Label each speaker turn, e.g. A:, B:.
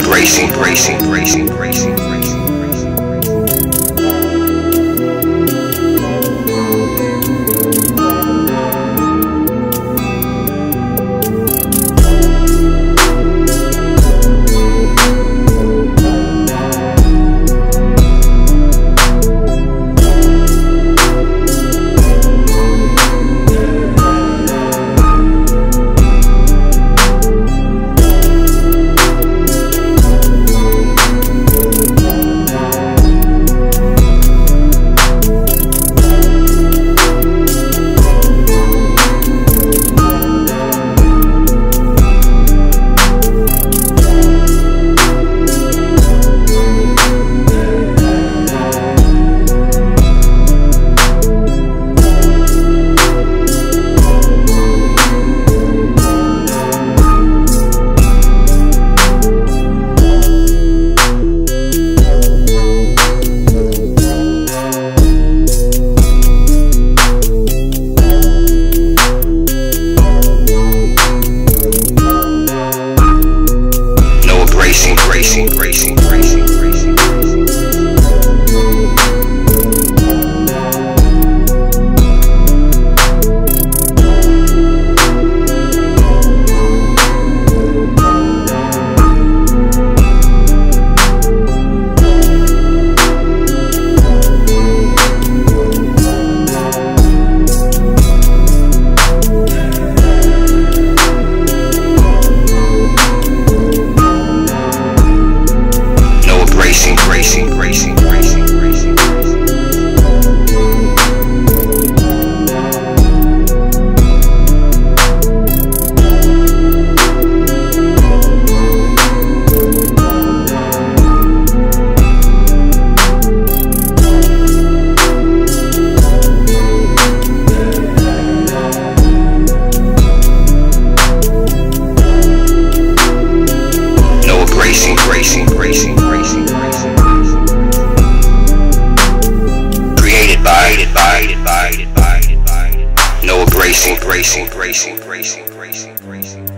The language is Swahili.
A: bracing, bracing, bracing, bracing, bracing. Bracing, bracing, bracing, bracing, bracing. Bracing, bracing, bracing, bracing. No bracing, bracing, bracing, bracing, bracing. No bracing, bracing, bracing, bracing, bracing, bracing.